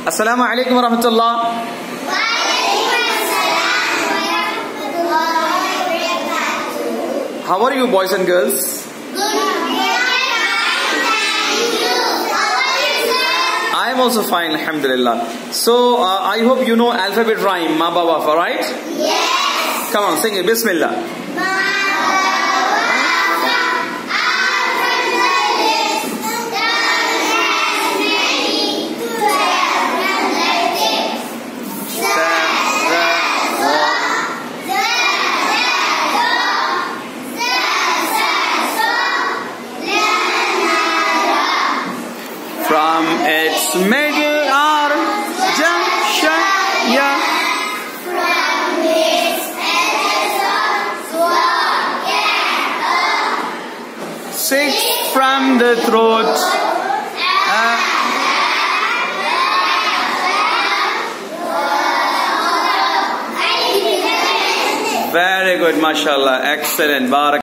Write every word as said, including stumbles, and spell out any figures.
Assalamu alaikum wa rahmatullah. How are you, boys and girls? I am also fine, alhamdulillah. So, uh, I hope you know alphabet rhyme, ma ba wa fa, right? Yes. Come on, sing it. Bismillah. From its middle or junction, yeah. From its edges or sword and Six from the throat. Uh, very good, mashallah. Excellent. Barak.